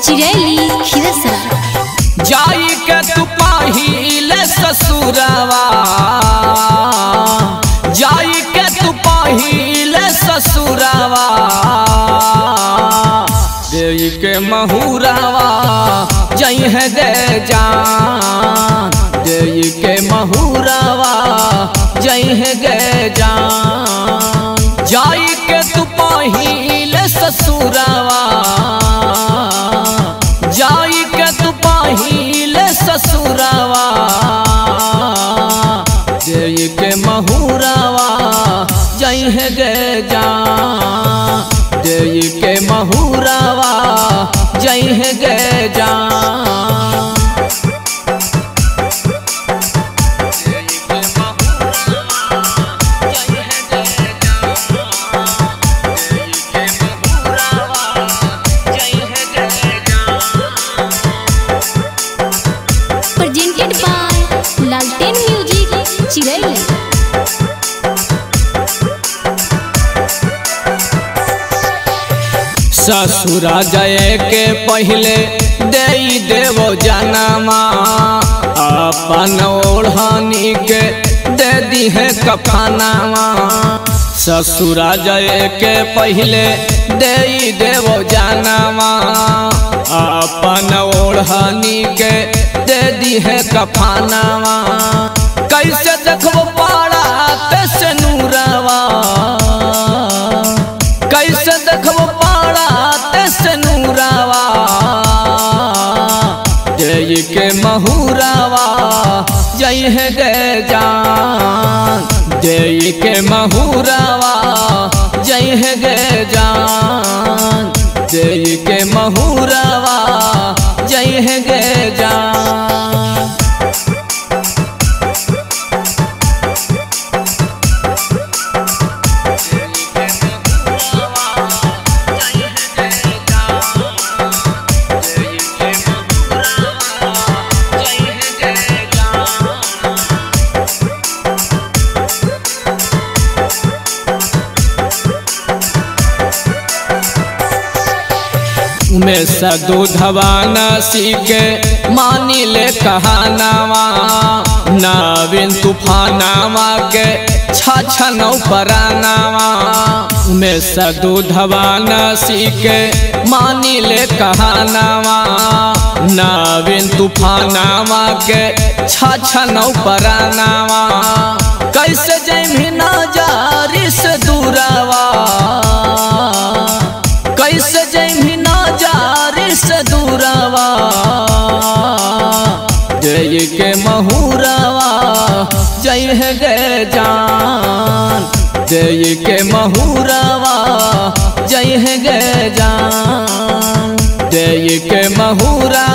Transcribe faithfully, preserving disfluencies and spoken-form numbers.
चिरैली खिरसरा। जाई के तू पहिले ससुरवा, जाई के तू पहिले ससुरवा, देई के महुरवा जई है दे जान, देई के महुरवा जई है दे जान। जाई के तू पहिले ससुरवा, जाई के तू पहिले ससुरवा, देई के महुरवा जई है गे जान, देई के महुरवा जई है गे जान। प्रेजेंटेड बाय लालटेन म्यूजिक चिरैली। ससुरा जाए के पहले देई देवो जनमा, अपन ओढ़नी के दे दी है कफनावा। ससुरा जाए के पहले देई देवो जनमा, अपन ओढ़नी के दे दी है कफनावा। कैसे देखबो पाड़ा तैसे नूरवा, कैसे देखबो पाड़ा तैसे नूरवा, देई के महुरवा जई है गे जान, देई के महुरवा जई है गे जान, देई के महुरवा जई है गे जान। में दूधवा नसी के मानी ले कहानावा, नवीन तूफानावा के छछनौ परानावा। में दूधवा नसी के मानी ले कहानावा, नवीन तूफानावा के छछनौ परानावा। कैसे जैमी ना जारी से दूरवा, कैसे जैमी ना जारी से दूरवा, देई के महुरवा जई है गे जान, देई के महुरवा जई है गे जान, देई के महुरवा